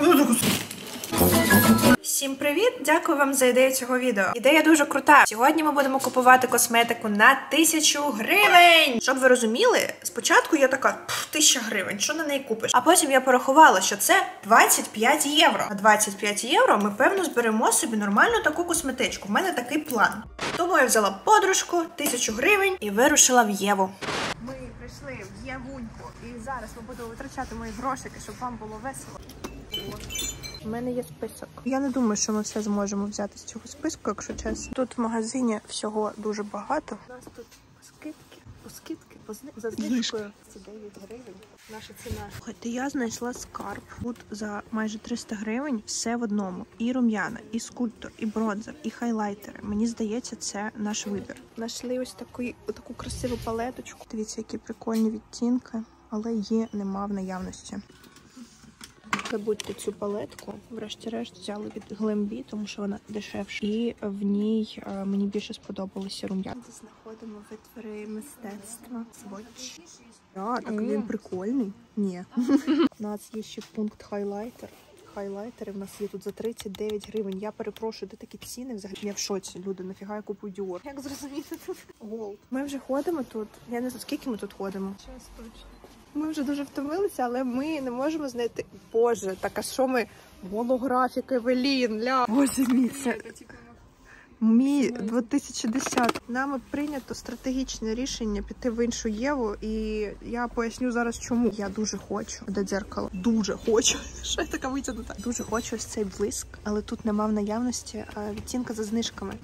Всім привіт! Дякую вам за ідею цього відео. Ідея дуже крута. Сьогодні ми будемо купувати косметику на 1000 гривень. Щоб ви розуміли, спочатку я така, 1000 гривень, що на неї купиш? А потім я порахувала, що це 25 євро. А 25 євро ми, певно, зберемо собі нормальну таку косметичку. В мене такий план. Тому я взяла подружку, 1000 гривень і вирушила в Єву. Ми прийшли в Євуньку і зараз ми будемо витрачати мої грошики, щоб вам було весело. У мене є список. Я не думаю, що ми все зможемо взяти з цього списку, якщо чесно. Тут в магазині всього дуже багато. У нас тут скидки за знижкою. Це 9 гривень. Наша ціна. Слухайте, я знайшла скарб. Тут за майже 300 гривень все в одному. І рум'яна, і скульптор, і бронзер, і хайлайтери. Мені здається, це наш вибір. Знайшли ось таку красиву палеточку. Дивіться, які прикольні відтінки, але її нема в наявності. Забудьте цю палетку, врешті-решт взяли від Glambi, тому що вона дешевша. І в ній мені більше сподобалися рум'яна. Знаходимо витвори мистецтва. Сводч. Так він прикольний. Ні. У нас є ще пункт хайлайтер. Хайлайтери в нас є тут за 39 гривень. Я перепрошую, де такі ціни взагалі? Я в шоці, люди, нафіга я купую Dior? Як зрозуміти тут? Голд. Ми вже ходимо тут. Я не знаю, скільки ми тут ходимо. Час точно. Ми вже дуже втомилися, але ми не можемо знайти... Боже, так а що ми? Голографік Евелін, ля. Боже мій, це... Мій 2010. Нами прийнято стратегічне рішення піти в іншу Єву, і я поясню зараз чому. Я дуже хочу. Де дзеркало? Дуже хочу. Що я така витягнута? Дуже хочу ось цей блиск, але тут нема в наявності відтінка за знижками.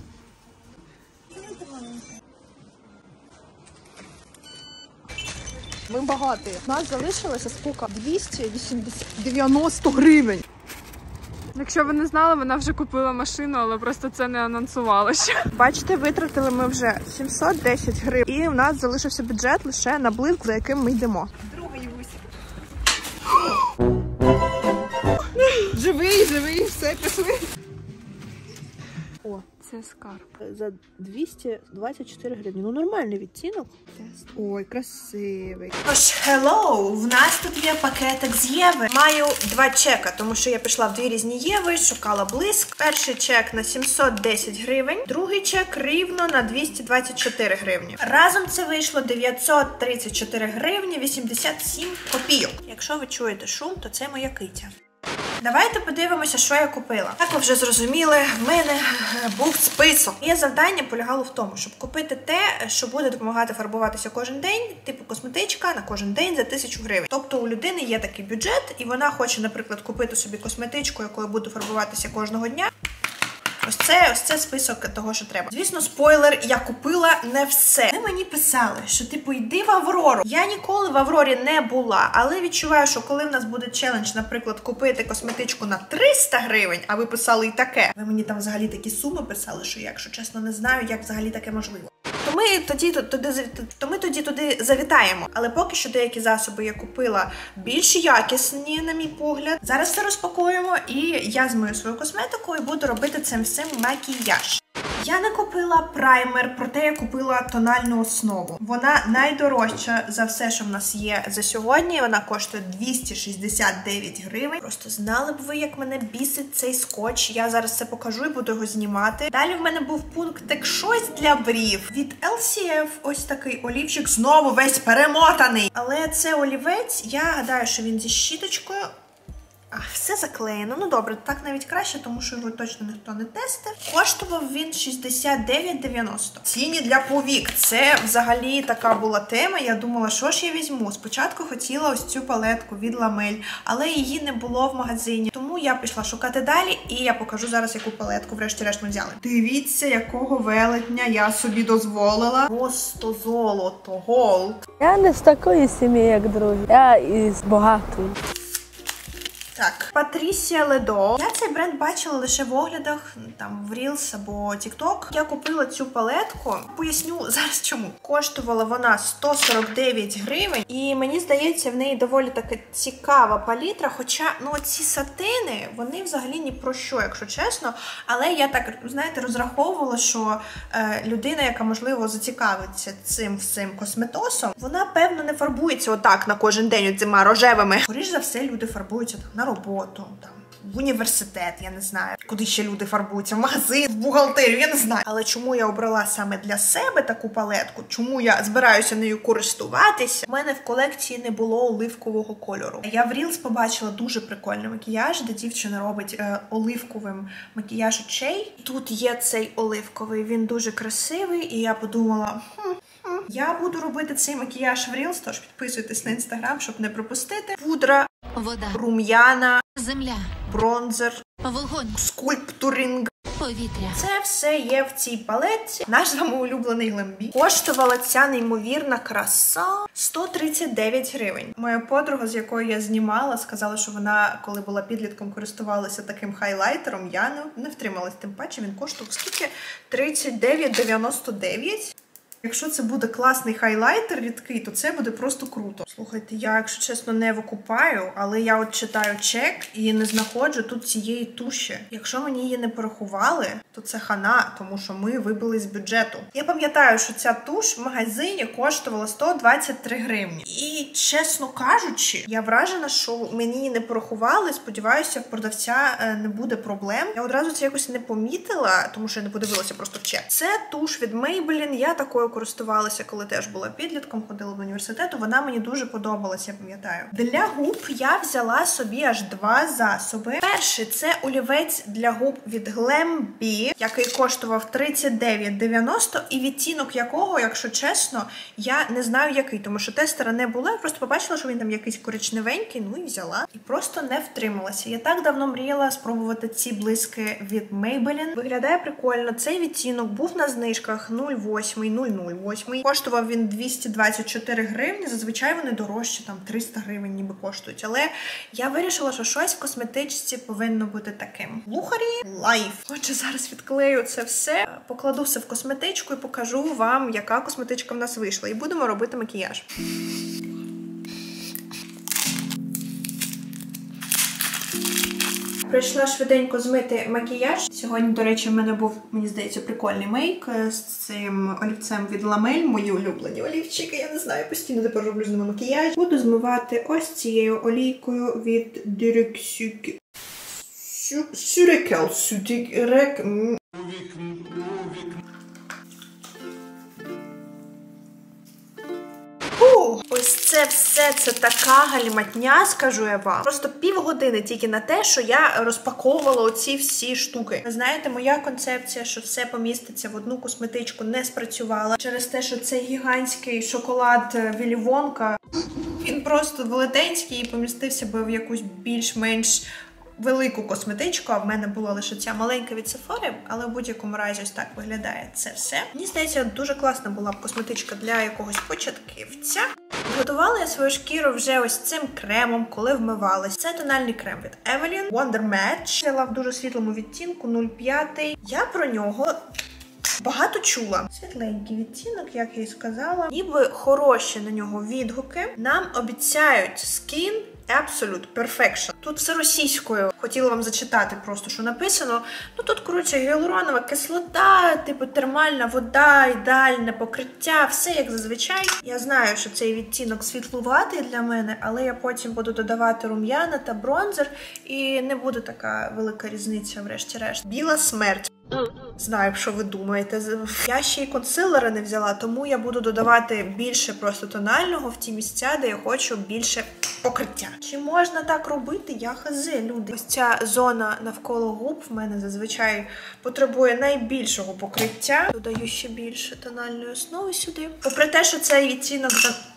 Ми багаті. У нас залишилося скільки? 290 гривень. Якщо ви не знали, вона вже купила машину, але просто це не анонсувала ще. Бачите, витратили ми вже 710 гривень. І у нас залишився бюджет лише на блиск, за яким ми йдемо. Другий вусик. Живий, все, пішли. О, це скарб. За 224 гривні. Ну, нормальний відтінок. Ой, красивий. Тож, hello! В нас тут є пакетик з Єви. Маю 2 чека, тому що я пішла в 2 різні Єви, шукала блиск. Перший чек на 710 гривень, другий чек рівно на 224 гривні. Разом це вийшло 934 гривні 87 копійок. Якщо ви чуєте шум, то це моя киця. Давайте подивимося, що я купила. Як ви вже зрозуміли, в мене був список. Моє завдання полягало в тому, щоб купити те, що буде допомагати фарбуватися кожен день, типу косметичка на кожен день за 1000 гривень. Тобто у людини є такий бюджет, і вона хоче, наприклад, купити собі косметичку, якою буду фарбуватися кожного дня. Ось це список того, що треба. Звісно, спойлер, я купила не все. Вони мені писали, що типу йди в Аврору. Я ніколи в Аврорі не була, але відчуваю, що коли в нас буде челендж, наприклад, купити косметичку на 300 гривень, а ви писали і таке. Ви мені там взагалі такі суми писали, що я, якщо чесно, не знаю, як взагалі таке можливо. То ми тоді туди завітаємо. Але поки що деякі засоби я купила більш якісні, на мій погляд. Зараз це розпакуємо, і я змию свою косметику і буду робити цим всім макіяж. Я не купила праймер, проте я купила тональну основу. Вона найдорожча за все, що в нас є за сьогодні. Вона коштує 269 гривень. Просто знали б ви, як мене бісить цей скотч. Я зараз це покажу і буду його знімати. Далі в мене був пунктик щось для брів. Від LCF ось такий олівчик, знову весь перемотаний. Але це олівець, я гадаю, що він зі щіточкою. Все заклеєно. Ну добре, так навіть краще, тому що його точно ніхто не тестив. Коштував він 69,90. Ціні для повік. Це взагалі така була тема. Я думала, що ж я візьму. Спочатку хотіла ось цю палетку від Lamel, але її не було в магазині. Тому я пішла шукати далі, і я покажу зараз, яку палетку врешті-решт ми взяли. Дивіться, якого велетня я собі дозволила. Просто золото, голд. Я не з такої сім'ї, як другі. Я із багатої. Так, Патрісія Ледо. Я цей бренд бачила лише в оглядах, там, в Reels або TikTok. Я купила цю палетку. Поясню зараз чому. Коштувала вона 149 гривень. І мені здається, в неї доволі така цікава палітра. Хоча, ну, ці сатини, вони взагалі ні про що, якщо чесно. Але я так, знаєте, розраховувала, що людина, яка, можливо, зацікавиться цим всім косметосом, вона, певно, не фарбується отак на кожен день оцими рожевими. Скоріш за все, люди фарбуються так на роботу, там, в університет, я не знаю, куди ще люди фарбуються, в магазин, в бухгалтерію, я не знаю. Але чому я обрала саме для себе таку палетку, чому я збираюся нею користуватися, у мене в колекції не було оливкового кольору. Я в Reels побачила дуже прикольний макіяж, де дівчина робить оливковим макіяж очей. Тут є цей оливковий, він дуже красивий, і я подумала, я буду робити цей макіяж в Reels, тож підписуйтесь на інстаграм, щоб не пропустити. Пудра, вода, рум'яна, земля, бронзер, вогонь, скульптуринг. повітря. Це все є в цій палетці. Наш з вами улюблений Glambi. Коштувала ця неймовірна краса 139 гривень. Моя подруга, з якою я знімала, сказала, що вона, коли була підлітком, користувалася таким хайлайтером. Я не втрималась, тим паче він коштував скільки? 39,99. Якщо це буде класний хайлайтер рідкий, то це буде просто круто. Слухайте, я, якщо чесно, не викупаю, але я от читаю чек і не знаходжу тут цієї туші. Якщо мені її не порахували, то це хана, тому що ми вибили з бюджету. Я пам'ятаю, що ця туш в магазині коштувала 123 гривні. І, чесно кажучи, я вражена, що мені її не порахували. Сподіваюся, в продавця не буде проблем. Я одразу це якось не помітила, тому що я не подивилася просто в чек. Це туш від Maybelline. Я такою користувалася, коли теж була підлітком, ходила до університету. Вона мені дуже подобалася, я пам'ятаю. Для губ я взяла собі аж два засоби. Перший – це олівець для губ від Glambi, який коштував 39,90, і відтінок якого, якщо чесно, я не знаю який, тому що тестера не було. Я просто побачила, що він там якийсь коричневенький, ну і взяла. І просто не втрималася. Я так давно мріяла спробувати ці блиски від Maybelline. Виглядає прикольно. Цей відтінок був на знижках 0,8, 0,08. Коштував він 224 гривні. Зазвичай вони дорожчі, там 300 гривень ніби коштують. Але я вирішила, що щось в косметичці повинно бути таким. Лухарі Лайф. Отже, зараз відклею це все, покладу все в косметичку і покажу вам, яка косметичка в нас вийшла. І будемо робити макіяж. Прийшла швиденько змити макіяж. Сьогодні, до речі, в мене був, мені здається, прикольний мейк з цим олівцем від Ламель. Мої улюблені олівчики, я не знаю, постійно тепер роблю з ними макіяж. Буду змивати ось цією олійкою від Direct Surikel. Ось це все, це така гальматня, скажу я вам. Просто півгодини тільки на те, що я розпаковувала оці всі штуки. Ви знаєте, моя концепція, що все поміститься в одну косметичку, не спрацювала. Через те, що цей гігантський шоколад Віллі Вонка, він просто велетенський і помістився би в якусь більш-менш велику косметичку, а в мене була лише ця маленька від Sephora, але в будь-якому разі ось так виглядає це все. Мені здається, дуже класна була б косметичка для якогось початківця. Готувала я свою шкіру вже ось цим кремом, коли вмивалась. Це тональний крем від Evelyn Wonder Match. Взяла в дуже світлому відтінку 0,5. Я про нього багато чула. Світленький відтінок, як я і сказала. Ніби хороші на нього відгуки. Нам обіцяють Skin Absolute Perfection. Тут все російською. Хотіла вам зачитати просто, що написано. Ну тут, коротше, гіалуронова кислота, типу термальна вода, ідеальне покриття, все як зазвичай. Я знаю, що цей відтінок світлуватий для мене, але я потім буду додавати рум'яна та бронзер, і не буде така велика різниця врешті-решт. Біла смерть. Знаю, що ви думаєте. Я ще й консилери не взяла, тому я буду додавати більше просто тонального в ті місця, де я хочу більше покриття. Чи можна так робити? Я хази, люди. Ось ця зона навколо губ в мене зазвичай потребує найбільшого покриття. Додаю ще більше тональної основи сюди. Попри те, що цей відтінок...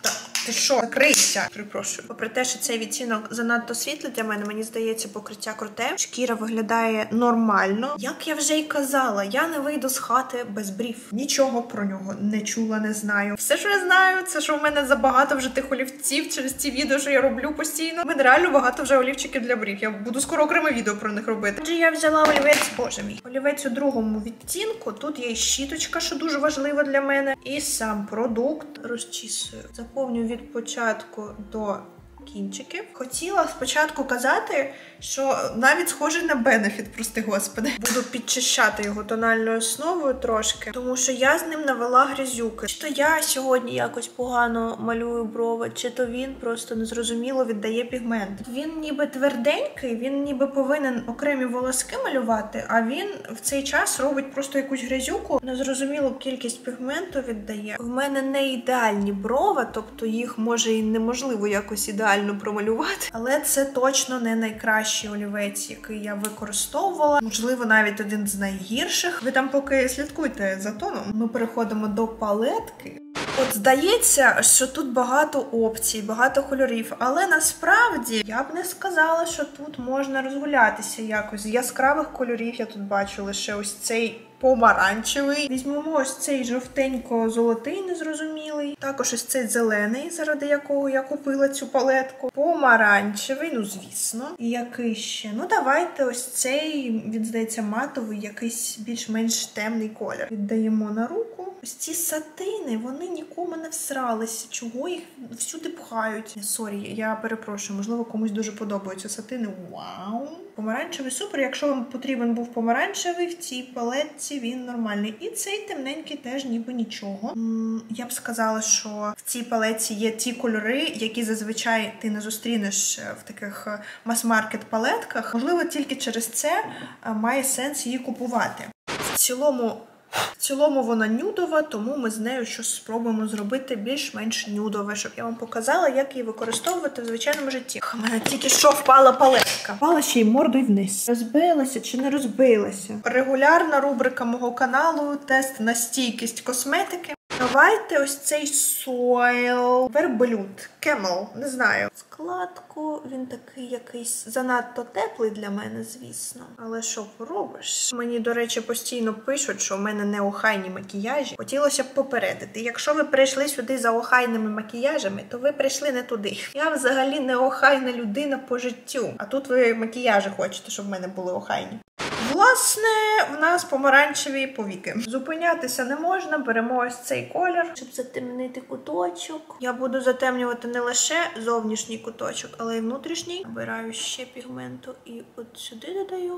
Ти що? Закрийся. Перепрошую. Попри те, що цей відтінок занадто світлий для мене, мені здається, покриття круте. Шкіра виглядає нормально. Як я вже й казала, я не вийду з хати без брів. Нічого про нього не чула, не знаю. Все, що я знаю, це що в мене забагато вже тих олівців через ці відео, що я роблю постійно. У мене реально багато вже олівчиків для брів. Я буду скоро окреме відео про них робити. Отже, я взяла олівець, боже мій. Олівець у другому відтінку. Тут є щіточка, що дуже важлива для мене. І сам продукт розчісую. Заповнюю від початку до кінчики. Хотіла спочатку казати, що навіть схожий на Benefit, прости господи. Буду підчищати його тональною основою трошки, тому що я з ним навела грязюки. Чи то я сьогодні якось погано малюю брови, чи то він просто незрозуміло віддає пігмент. Він ніби тверденький, він ніби повинен окремі волоски малювати, а він в цей час робить просто якусь грязюку, незрозумілу кількість пігменту віддає. В мене не ідеальні брови, тобто їх може і неможливо якось ідеально промалювати, але це точно не найкращий олівець, який я використовувала. Можливо, навіть один з найгірших. Ви там поки слідкуйте за тоном. Ми переходимо до палетки. От здається, що тут багато опцій, багато кольорів, але насправді я б не сказала, що тут можна розгулятися якось. З яскравих кольорів я тут бачу лише ось цей помаранчевий. Візьмемо ось цей жовтенько-золотий незрозумілий. Також ось цей зелений, заради якого я купила цю палетку. Помаранчевий, ну звісно. І який ще? Ну давайте ось цей, він здається матовий, якийсь більш-менш темний колір. Віддаємо на руку. Ось ці сатини, вони нікому не всралися. Чого їх всюди пхають? Сорі, я перепрошую, можливо, комусь дуже подобаються сатини. Вау! Помаранчевий супер. Якщо вам потрібен був помаранчевий, в цій палетці він нормальний. І цей темненький теж ніби нічого. Я б сказала, що в цій палетці є ті кольори, які зазвичай ти не зустрінеш в таких мас-маркет палетках. Можливо, тільки через це має сенс її купувати. В цілому вона нюдова, тому ми з нею щось спробуємо зробити більш-менш нюдове, щоб я вам показала, як її використовувати в звичайному житті. У мене тільки що впала палетка. Впала ще й мордою вниз. Розбилася чи не розбилася? Регулярна рубрика мого каналу – тест на стійкість косметики. Давайте ось цей Soil верблюд, Camel, не знаю. Складку, він такий якийсь занадто теплий для мене, звісно. Але що поробиш? Мені, до речі, постійно пишуть, що в мене не охайні макіяжі. Хотілося б попередити. Якщо ви прийшли сюди за охайними макіяжами, то ви прийшли не туди. Я взагалі не охайна людина по життю. А тут ви макіяжі хочете, щоб в мене були охайні. Власне, в нас помаранчеві повіки. Зупинятися не можна, беремо ось цей колір, щоб затемнити куточок. Я буду затемнювати не лише зовнішній куточок, але й внутрішній. Набираю ще пігменту і от сюди додаю.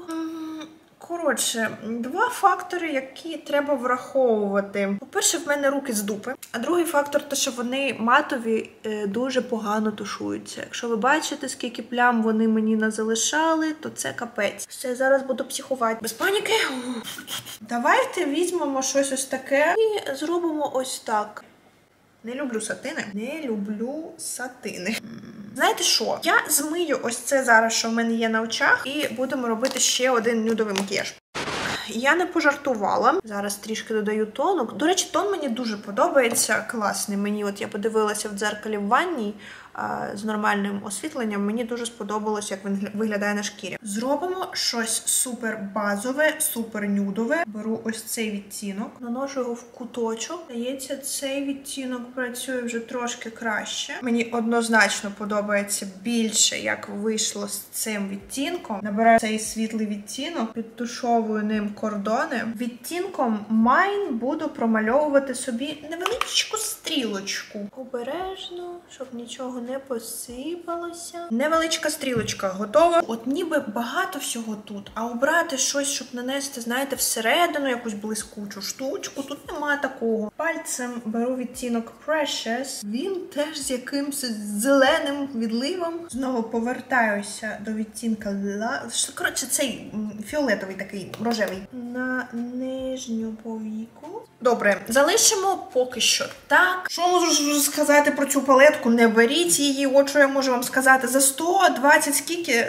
Коротше, два фактори, які треба враховувати. По-перше, в мене руки з дупи. А другий фактор – те, що вони матові дуже погано тушуються. Якщо ви бачите, скільки плям вони мені назалишали, то це капець. Все, зараз буду психувати. Без паніки. Давайте візьмемо щось ось таке і зробимо ось так. Не люблю сатини. Не люблю сатини. Знаєте що? Я змию ось це зараз, що в мене є на очах, і будемо робити ще один нюдовий макіяж. Я не пожартувала. Зараз трішки додаю тону. До речі, тон мені дуже подобається. Класний. Мені, от я подивилася в дзеркалі в ванній з нормальним освітленням. Мені дуже сподобалось, як він виглядає на шкірі. Зробимо щось супер базове, супер нюдове. Беру ось цей відтінок, наношу його в куточок. Здається, цей відтінок працює вже трошки краще. Мені однозначно подобається більше, як вийшло з цим відтінком. Набираю цей світлий відтінок, підтушовую ним кордони. Відтінком Mine буду промальовувати собі невеличку стрілочку. Обережно, щоб нічого не посипалося. Невеличка стрілочка готова. От ніби багато всього тут, а обрати щось, щоб нанести, знаєте, всередину якусь блискучу штучку, тут нема такого. Пальцем беру відтінок Precious. Він теж з якимось зеленим відливом. Знову повертаюся до відтінка коротше, цей фіолетовий такий, рожевий. На нижню повіку. Добре, залишимо поки що так. Що можу сказати про цю палетку? Не беріть її, от що я можу вам сказати. За 120 скільки?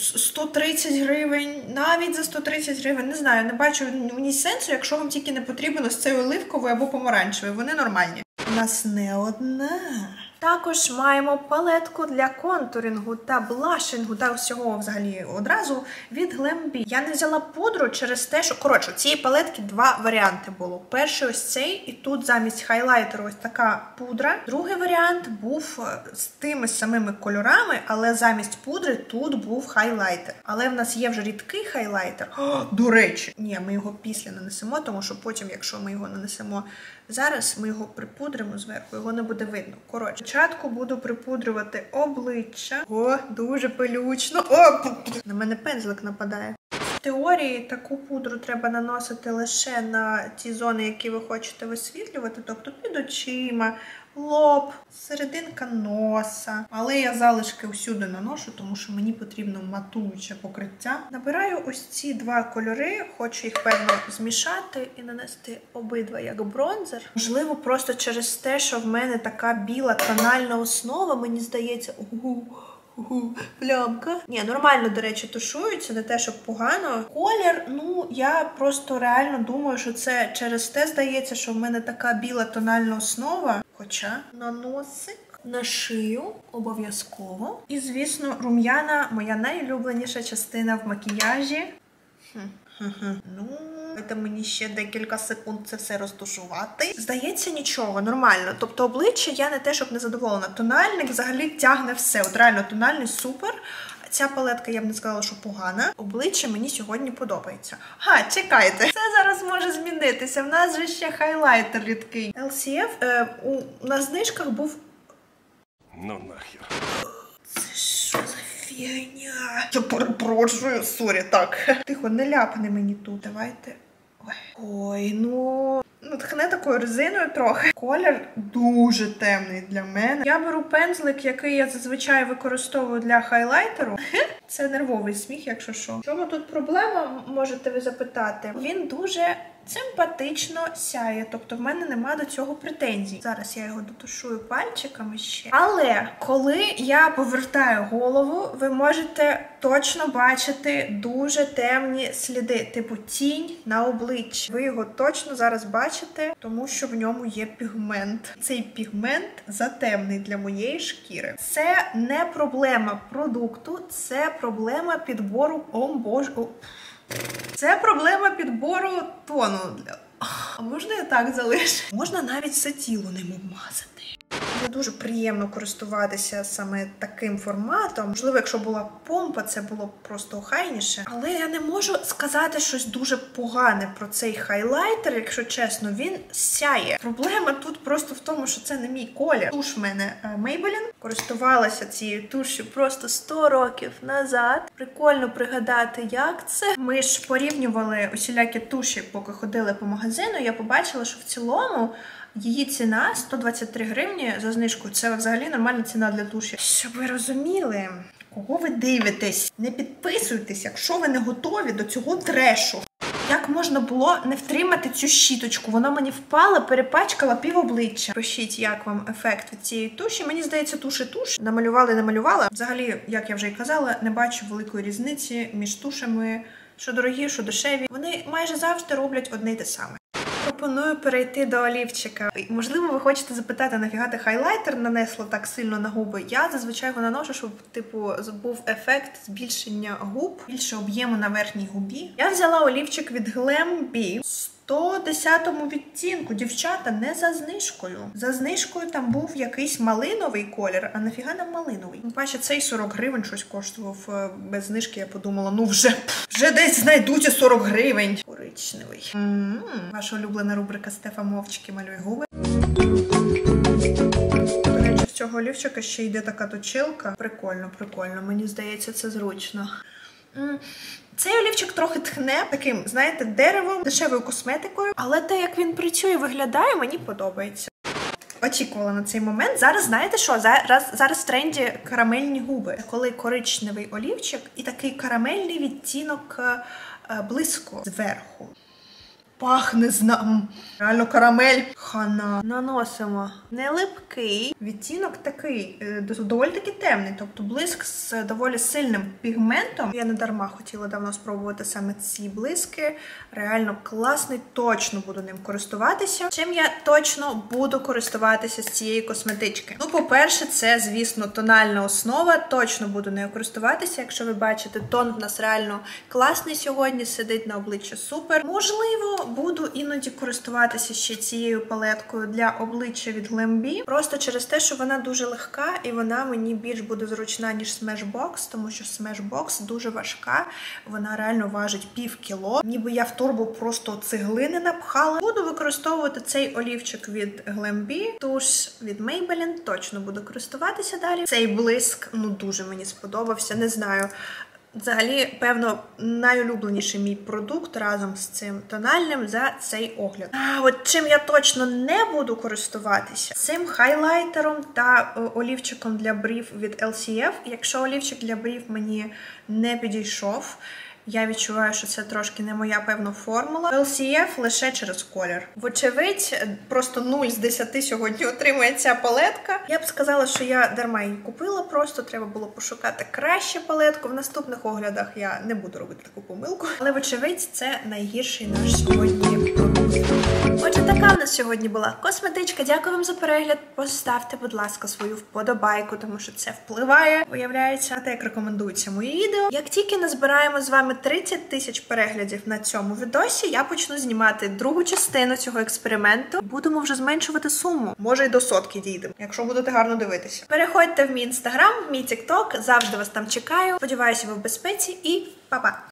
130 гривень, навіть за 130 гривень, не знаю, не бачу в ній сенсу, якщо вам тільки не потрібно з цією оливковою або помаранчевою, вони нормальні. У нас не одна. Також маємо палетку для контурінгу та блашингу, та всього взагалі одразу від Glam-B. Я не взяла пудру через те, що, коротше, у цієї палетки два варіанти було. Перший ось цей, і тут замість хайлайтеру ось така пудра. Другий варіант був з тими самими кольорами, але замість пудри тут був хайлайтер. Але в нас є вже рідкий хайлайтер. О, до речі! Ні, ми його після нанесемо, тому що потім, якщо ми його нанесемо зараз, ми його припудримо зверху, його не буде видно. Коротше, Спочатку буду припудрювати обличчя. О, дуже пилючно. О, на мене пензлик нападає. В теорії таку пудру треба наносити лише на ті зони, які ви хочете висвітлювати, тобто під очима, лоб, серединка носа. Але я залишки всюди наношу, тому що мені потрібно матуюче покриття. Набираю ось ці два кольори, хочу їх, певно, змішати і нанести обидва як бронзер. Можливо, просто через те, що в мене така біла тональна основа, мені здається, плямка. Ні, нормально, до речі, тушуються, не те, щоб погано. Колір, ну, я просто реально думаю, що це через те, здається, що в мене така біла тональна основа. Хоча на носик, на шию обов'язково. І, звісно, рум'яна – моя найулюбленіша частина в макіяжі. Ну, дайте мені ще декілька секунд це все розтушувати. Здається, нічого, нормально. Тобто обличчя я не те, щоб не задоволена. Тональник взагалі тягне все. От реально, тональний супер. Ця палетка, я б не сказала, що погана. Обличчя мені сьогодні подобається. Чекайте. Це зараз може змінитися. В нас же ще хайлайтер рідкий. LCF на знижках був... Ну нахер. Це що за фігня? Я перепрошую, сорі, так. Тихо, не ляпни мені тут. Давайте. Ой, ну тхне такою резиною трохи. Колір дуже темний для мене. Я беру пензлик, який я зазвичай використовую для хайлайтеру. Це нервовий сміх, якщо що. В чому тут проблема, можете ви запитати? Він дуже симпатично сяє, тобто в мене нема до цього претензій. Зараз я його дотушую пальчиками ще. Але коли я повертаю голову, ви можете точно бачити дуже темні сліди, типу тінь на обличчі. Ви його точно зараз бачите, тому що в ньому є пігмент. Цей пігмент затемний для моєї шкіри. Це не проблема продукту, це проблема підбору, це проблема підбору тону. А можна я так залишу? Можна навіть все тіло ним обмазати. Мені дуже приємно користуватися саме таким форматом. Можливо, якщо була помпа, це було б просто охайніше. Але я не можу сказати щось дуже погане про цей хайлайтер, якщо чесно, він сяє. Проблема тут просто в тому, що це не мій колір. Туш в мене Maybelline. Користувалася цією тушю просто 100 років назад. Прикольно пригадати, як це. Ми ж порівнювали усілякі туші, поки ходили по магазину. Я побачила, що в цілому її ціна 123 гривні за знижкою. Це взагалі нормальна ціна для туші. Щоб ви розуміли, кого ви дивитесь, не підписуйтесь, якщо ви не готові до цього трешу. Як можна було не втримати цю щіточку? Вона мені впала, перепачкала пів обличчя. Пишіть, як вам ефект від цієї туші. Мені здається, туш і туш. Намалювала. Взагалі, як я вже і казала, не бачу великої різниці між тушами, що дорогі, що дешеві. Вони майже завжди роблять одне й те саме. Пропоную перейти до олівчика. Можливо, ви хочете запитати, нафіга ти хайлайтер нанесла так сильно на губи. Я зазвичай його наношу, щоб, був ефект збільшення губ, більше об'єму на верхній губі. Я взяла олівчик від Glam B. 110-му відтінку. Дівчата, не за знижкою. За знижкою там був якийсь малиновий колір, а нафіга нам малиновий? Бачите, цей 40 гривень щось коштував без знижки. Я подумала, ну вже десь знайдуть і 40 гривень. Коричневий. Ваша улюблена рубрика Стефа Мовчки малює губи. До речі, в цього олівчика ще йде така точилка. Прикольно. Мені здається, це зручно. Цей олівчик трохи тхне таким, знаєте, деревом, дешевою косметикою, але те, як він працює, виглядає, мені подобається. Очікувала на цей момент. Зараз, знаєте що? Зараз в тренді карамельні губи. Коли коричневий олівчик і такий карамельний відтінок блиску зверху. Пахне реально карамель. Хана. Наносимо. Не липкий. Відтінок такий, доволі таки темний. Тобто блиск з доволі сильним пігментом. Я не дарма хотіла давно спробувати саме ці блиски. Реально класний. Точно буду ним користуватися. Чим я точно буду користуватися з цієї косметички? Ну, по-перше, це, звісно, тональна основа. Точно буду нею користуватися. Якщо ви бачите, тон в нас реально класний сьогодні. Сидить на обличчі супер. Можливо, буду іноді користуватися ще цією палеткою для обличчя від Glambi, просто через те, що вона дуже легка і вона мені більш буде зручна, ніж Smashbox, тому що Smashbox дуже важка, вона реально важить пів кіло. Ніби я в торбу просто цеглини напхала. Буду використовувати цей олівчик від Glambi, туш від Maybelline, точно буду користуватися далі. Цей блиск, ну дуже мені сподобався, не знаю. Взагалі, певно, найулюбленіший мій продукт разом з цим тональним за цей огляд. А от чим я точно не буду користуватися, цим хайлайтером та олівчиком для брів від LCF. Якщо олівчик для брів мені не підійшов, я відчуваю, що це трошки не моя певна формула. LCF лише через колір. Вочевидь, просто 0 з 10 сьогодні отримує ця палетка. Я б сказала, що я дарма її купила, просто треба було пошукати краще палетку. В наступних оглядах я не буду робити таку помилку. Але вочевидь, це найгірший наш сьогодні продукт. Отже, така в нас сьогодні була косметичка. Дякую вам за перегляд. Поставте, будь ласка, свою вподобайку, тому що це впливає, виявляється, на те, як рекомендуються мої відео. Як тільки назбираємо з вами 30 тисяч переглядів на цьому відосі, я почну знімати другу частину цього експерименту. Будемо вже зменшувати суму. Може, й до 100 дійдемо, якщо будете гарно дивитися. Переходьте в мій інстаграм, в мій тікток, завжди вас там чекаю. Сподіваюся, ви в безпеці і па-па!